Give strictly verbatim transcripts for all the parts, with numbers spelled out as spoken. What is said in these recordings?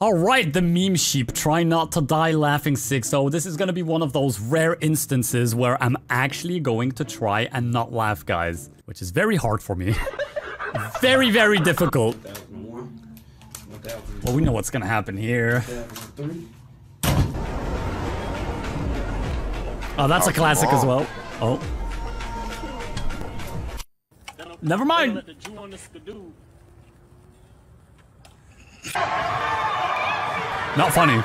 Alright, the meme sheep, try not to die laughing six. So this is gonna be one of those rare instances where I'm actually going to try and not laugh, guys. Which is very hard for me. Very, very difficult. Well, we know what's gonna happen here. Oh, that's a classic as well. Oh. Never mind. Not funny.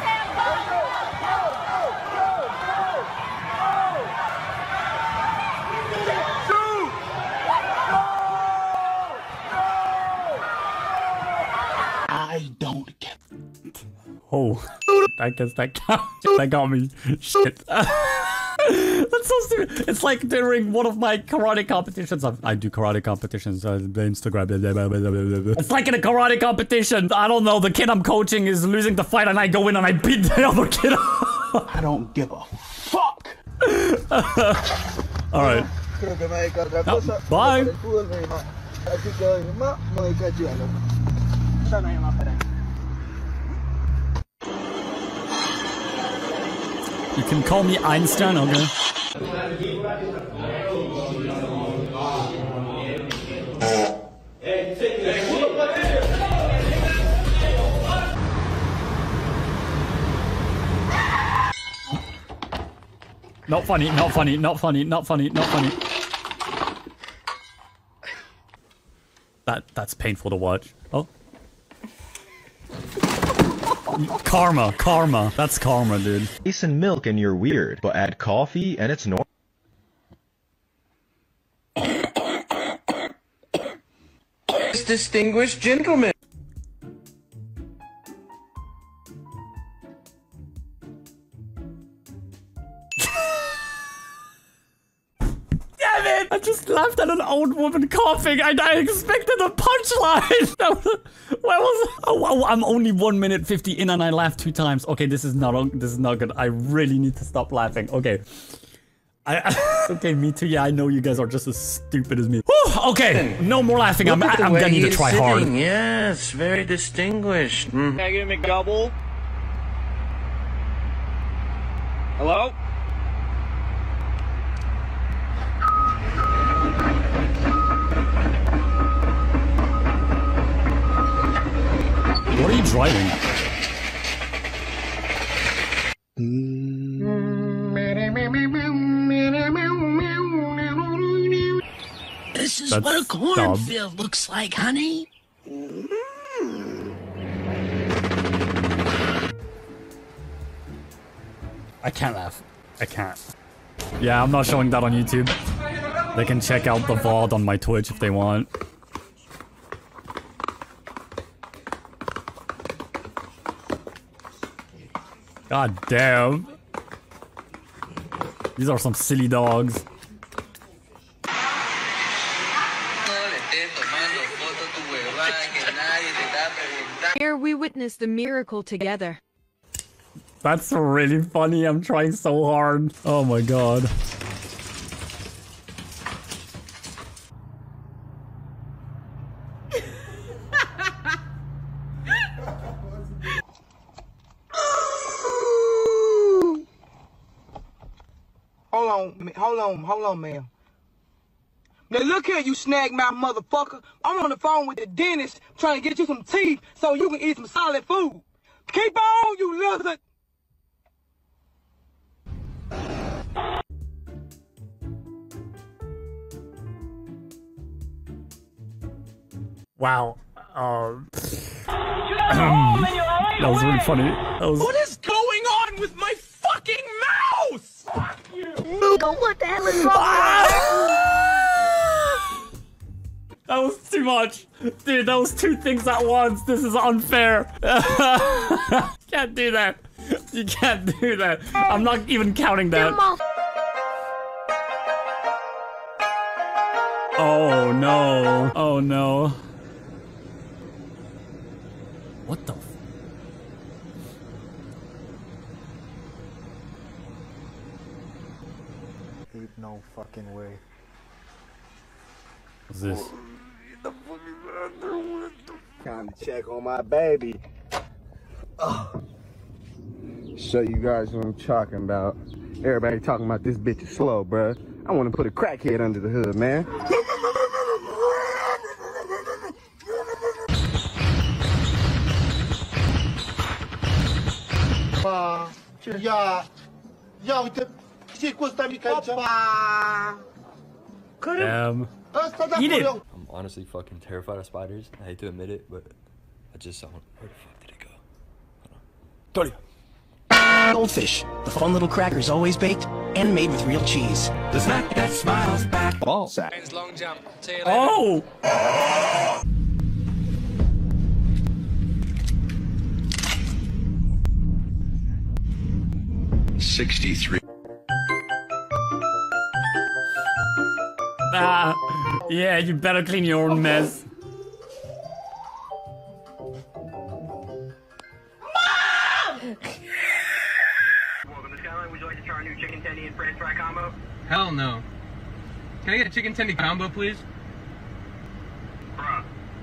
I don't get. Oh, I guess that got, that got me. Shit. That's so stupid. It's like during one of my karate competitions. I, I do karate competitions on Instagram. It's like in a karate competition. I don't know. The kid I'm coaching is losing the fight, and I go in and I beat the other kid up. I don't give a fuck. All right. Oh, bye. You can call me Einstein, okay? Not funny, not funny, not funny, not funny, not funny. That that's painful to watch. Oh. Karma, karma. That's karma, dude. Ice and milk and you're weird, but add coffee and it's normal. This distinguished gentleman. Damn it! I just laughed at an old woman coughing and I expected a punchline! Where was it? Oh, oh, I'm only one minute fifty in and I laughed two times. Okay, this is not this is not good. I really need to stop laughing. Okay. I, okay, me too. Yeah, I know you guys are just as stupid as me. Whew, okay, no more laughing. I'm, I'm gonna need to try sitting. hard. Yes, very distinguished. Mm. Can I get a McDouble? Hello? What are you driving? This is That's what a cornfield dumb. looks like, honey. I can't laugh. I can't. Yeah, I'm not showing that on YouTube. They can check out the V O D on my Twitch if they want. God damn. These are some silly dogs. Here we witness the miracle together. That's really funny. I'm trying so hard. Oh my god. Hold on, hold on, hold on, ma'am. Now look here, you snag mouth motherfucker. I'm on the phone with the dentist trying to get you some teeth so you can eat some solid food. Keep on, you lizard. Wow. Um, that was really funny. That was... What is going on with my fucking mouse? Fuck you. What the hell is wrong? That was too much. Dude, that was two things at once. This is unfair. Can't do that. You can't do that. I'm not even counting that. Oh no. Oh no. What the f- Ain't no fucking way. What's this? Time to check on my baby. Uh, Show you guys what I'm talking about. Everybody talking about this bitch is slow, bruh. I want to put a crackhead under the hood, man. Ia, ia uite, ce cu ăsta mic aici? Um, Ăsta da eat it. eu. I'm honestly fucking terrified of spiders. I hate to admit it, but I just saw one. Where the fuck did it go? Hold on. Goldfish, the fun little crackers always baked and made with real cheese. The snack that smiles back. Ball sack. Long jump. See you later. oh! sixty-three. Ah, yeah, you better clean your own mess. Welcome to Skyline. Would you like to try our new chicken tendy and french fry combo? Hell no. Can I get a chicken tendy combo, please? Bruh.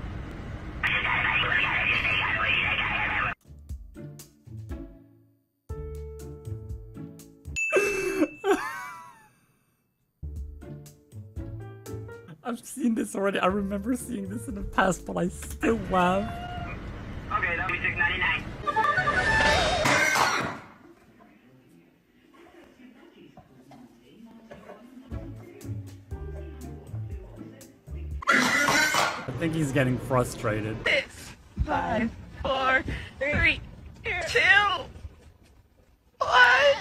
I've seen this already. I remember seeing this in the past, but I still laugh. Okay, that'll be six ninety-nine. I think he's getting frustrated. Six, five, four, three, two, one.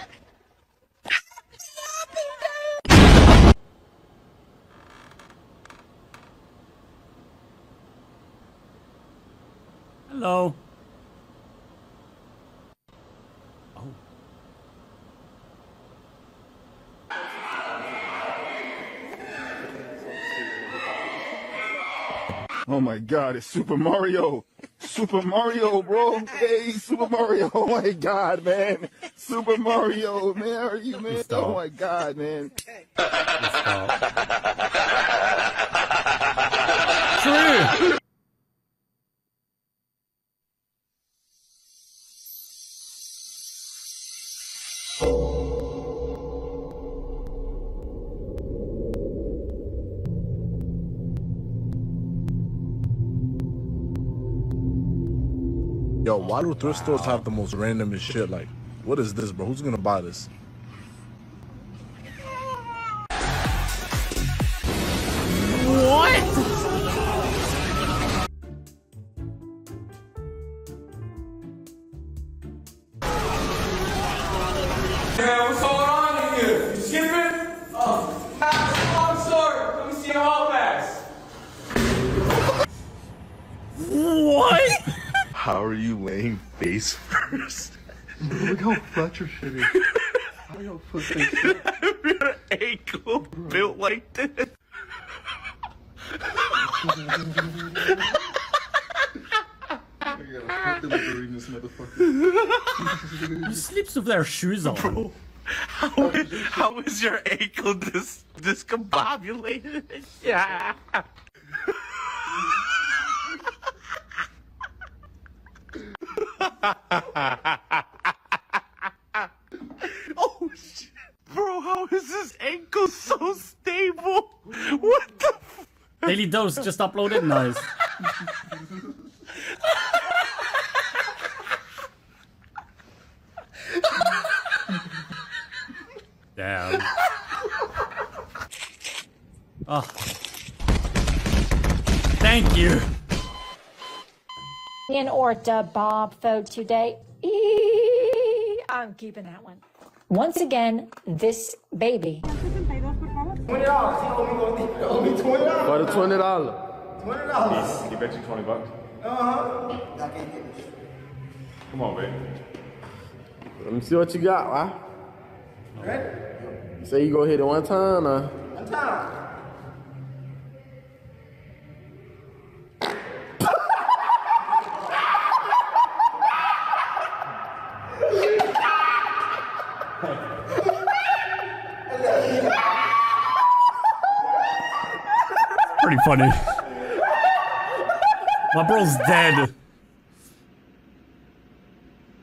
Hello. Oh. Oh my god, it's Super Mario! Super Mario, bro! Hey, Super Mario! Oh my god, man! Super Mario, man! Are you, man? Oh my god, man! True! Yo, why do thrift stores have the most randomest shit? Like, what is this, bro? Who's gonna buy this? What? Man, what's going on in here? You skipping? Oh, I'm sorry. Let me see your hall pass. What? How are you laying face first? Look how flat your shit is. How do you put this shit? Your ankle built like this. Who sleeps with their shoes on? Bro, how is, how is your ankle dis discombobulated? Yeah. Oh shit. Bro, how is this ankle so stable? What the f- Daily Dose just uploaded. Nice. Damn. Oh. Thank you. In order, Bob, for today. Eee, I'm keeping that one. Once again, this baby. twenty dollars. He owe me twenty dollars. For the twenty dollars. twenty dollars. He bet you twenty bucks. Uh-huh. Come on, baby. Let me see what you got, right? Ready? You say you go hit it one time, or? One time. Pretty funny. My bro's dead.